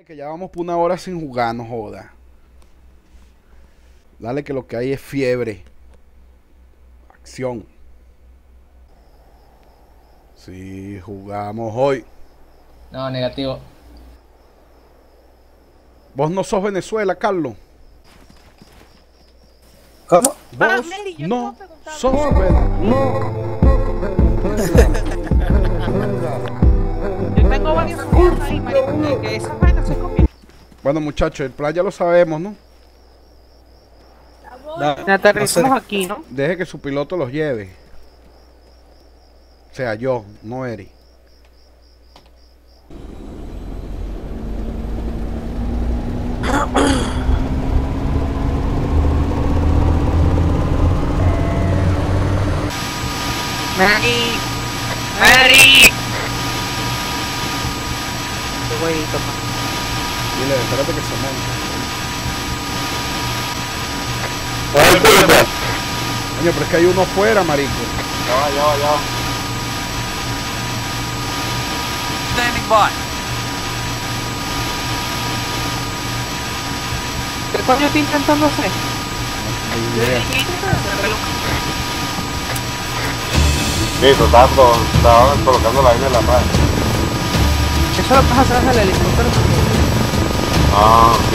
Que ya vamos por una hora sin jugar, no joda. Dale que lo que hay es fiebre. Acción. Sí, jugamos hoy. No, negativo. Vos no sos Venezuela, Carlos. ¿Cómo? Vos Mary, yo no te iba a preguntar. sos Venezuela. Yo tengo varios videos ahí, marico, que esas vainas se copian. Bueno, muchachos, el plan ya lo sabemos, ¿no? Aterrizamos aquí, ¿no? Deje que su piloto los lleve. O sea, yo, no Eri. Mary. Mary. Qué güeyito, pa. Dile, espérate que se monte. Coño, pero es que hay uno afuera, marico. Ya. Standing by. ¿Qué coño está intentando hacer? Ni idea. Listo, estaba colocando la vaina en la mano. Eso lo pasa atrás del helicóptero. Ah, ok.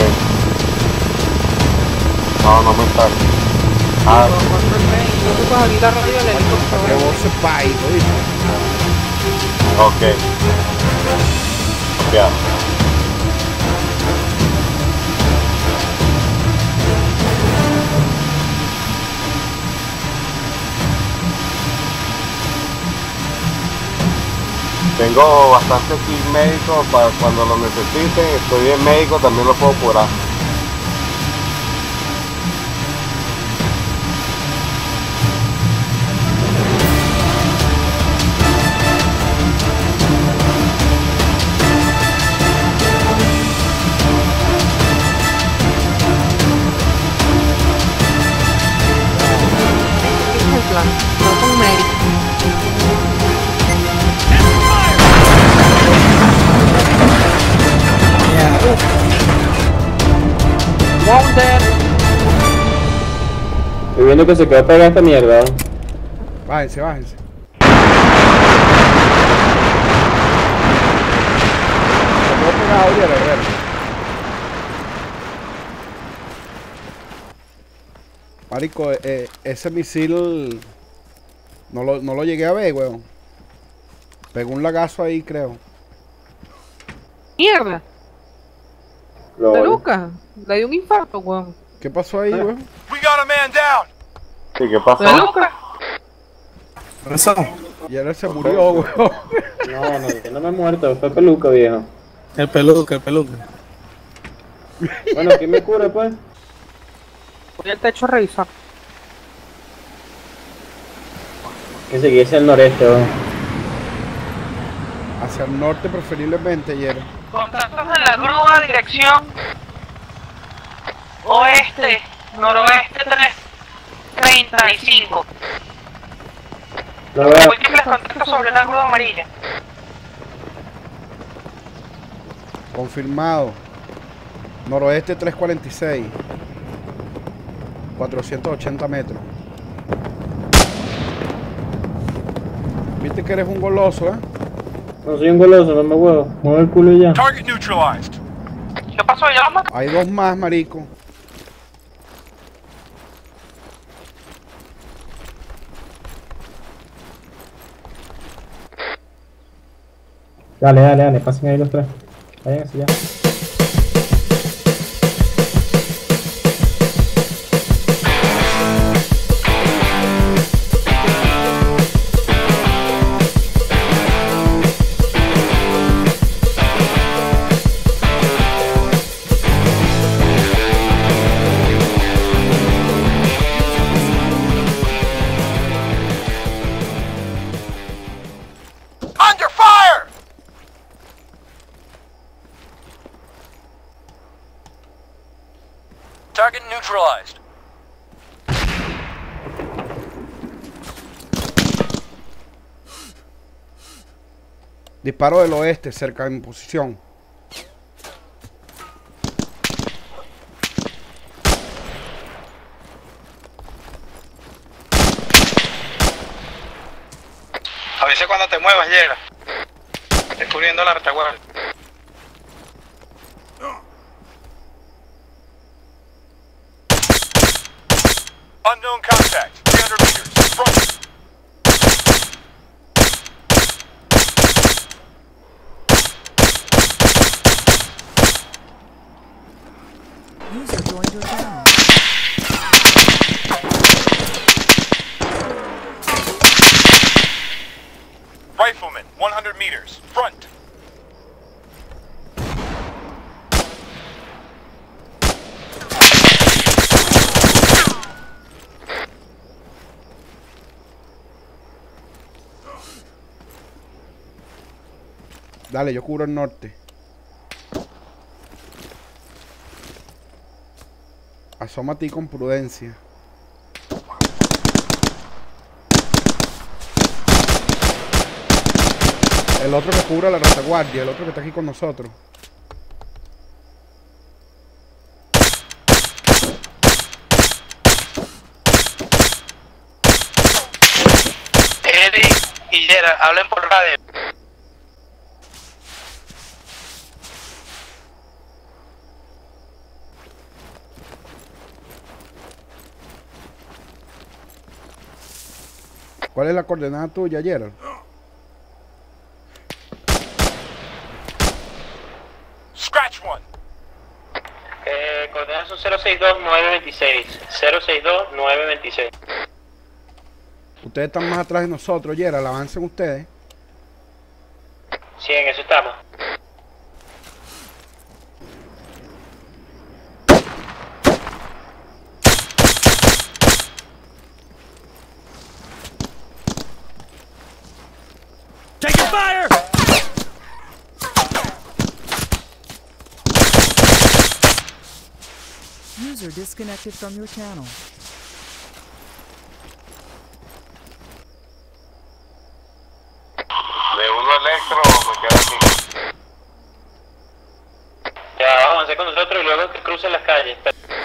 No me está. No te puedes abrir la radio del helicóptero. Que vos sepáis, ¿oíste? Ok. Ya. Tengo bastante kit médico para cuando lo necesiten. Estoy en médico, también lo puedo curar. Ese es el plan. No con Mary. Wonder. Estoy viendo que se quedó pegada esta mierda. Bájense, bájense. Se quedó pegado, Uriel, a ver. Marico, ese misil no lo llegué a ver, weón. Pegó un lagazo ahí, creo. Mierda. Lol. Peluca. Le dio un infarto, weón. ¿Qué pasó ahí, weón? We got a man down. Sí, ¿qué pasó? Peluca. Y él se murió, weón. No, yo no me he muerto, fue peluca, viejo. El peluca. Bueno, ¿quién me cura, pues? Voy al techo a revisar. Que seguirse al noreste, weón. Hacia el norte preferiblemente, ayer. Contactos en la grúa, dirección oeste, noroeste 335. No veo. Múltiples contactos sobre la grúa amarilla. Confirmado. Noroeste 346. 480 metros. Viste que eres un goloso, ¿eh? No soy un goloso, no me huevo. Mueve el culo y ya. Target neutralized. ¿Qué pasó? ¿Ya lo mató? Hay dos más, marico. Dale, pasen ahí los tres. Vayan hacia allá. Under fire. Target neutralized. Disparo del oeste, cerca de mi posición. avise cuando te muevas, llega. Descubriendo la retaguardia. Unknown contact. 300 meters. Front. User joined your channel. Rifleman. 100 meters. Front. Dale, yo cubro el norte. Asómate con prudencia. El otro que cubra la retaguardia, el otro que está aquí con nosotros. Eddie y Gerard, hablen por radio. ¿Cuál es la coordenada tuya, Gerald? Scratch one. Coordenadas son 062-926. 062-926. Ustedes están más atrás de nosotros, Gerald. Avancen ustedes. Sí, en eso estamos. Taking fire! User disconnected from your channel. De uno electro me queda aquí. Ya, avancé con nosotros y luego que crucen las calles.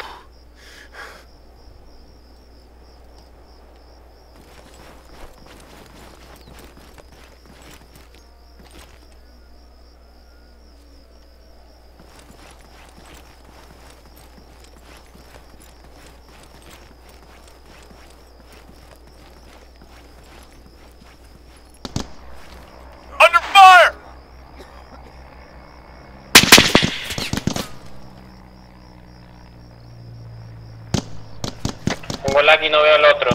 Under fire! Tengo el lag y no veo el otro.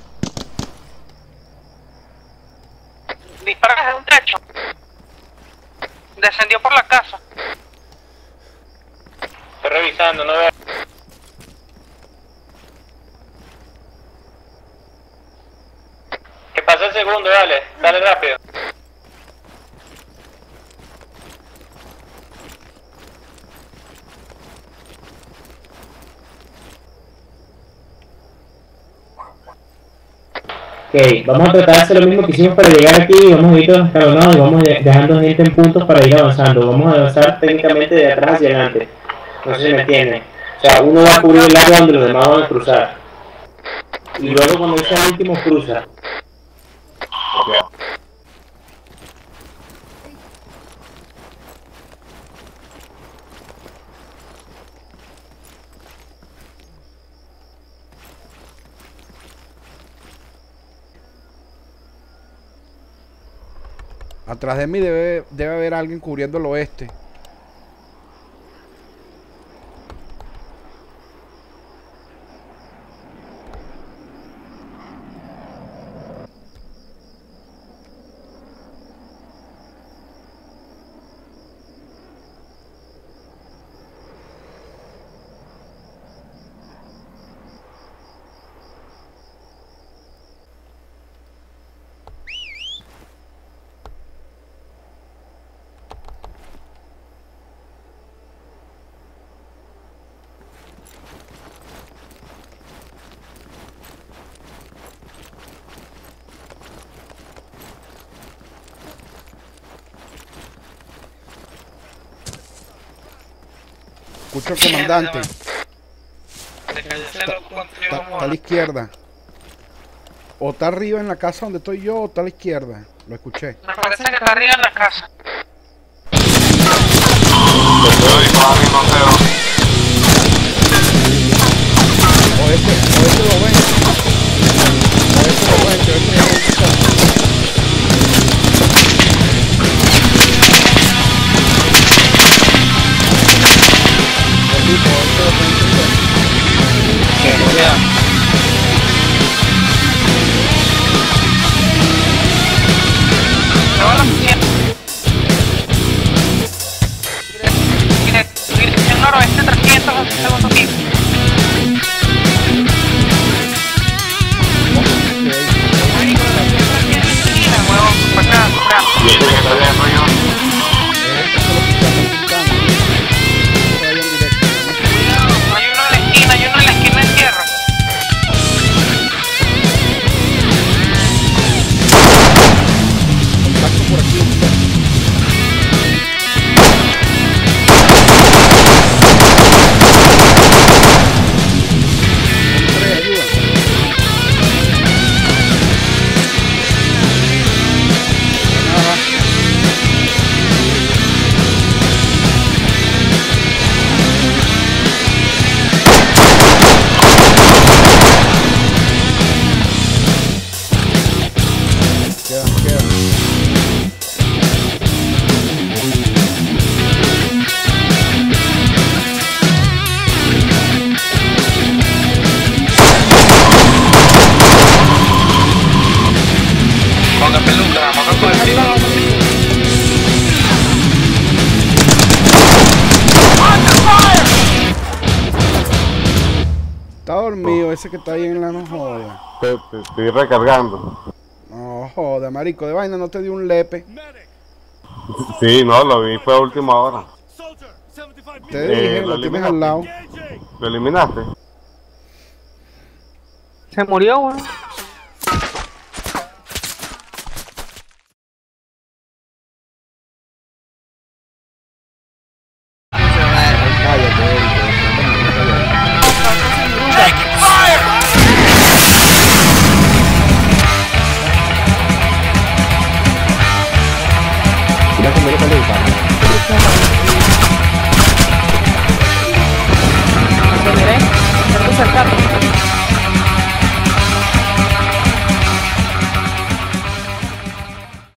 Disparas desde un techo. Descendió por la casa. Estoy revisando, no veo. Que pase el segundo, dale, dale rápido. Ok, vamos a tratar de hacer lo mismo que hicimos para llegar aquí, vamos a ir todos escalonados y vamos dejando gente en puntos para ir avanzando. Vamos a avanzar técnicamente de atrás hacia adelante. No sé si me entienden. O sea, uno va a cubrir el área donde los demás van a cruzar. Y luego cuando él sea el último cruza. Atrás de mí debe haber alguien cubriendo el oeste. Escucho al comandante. Está a la izquierda. O está arriba en la casa donde estoy yo, o está a la izquierda. Lo escuché. Me parece que está arriba en la casa. Te puedo disparar y no sé dónde. O este lo ven. O este lo ven, que este ya lo escuché. Dirección noroeste 300 al segundo piso. Y este que está dentro yo. Hay uno en la esquina de tierra. Contacto por aquí. Ponga peluca, ponga por encima. Está dormido ese que está ahí en la no joda. Te estoy recargando. No joda, marico, de vaina no te dio un lepe. Sí, no, lo vi, fue a última hora. Te dije, lo lo tienes al lado. ¿Lo eliminaste? Se murió, weón. Te miré, te puse el carro.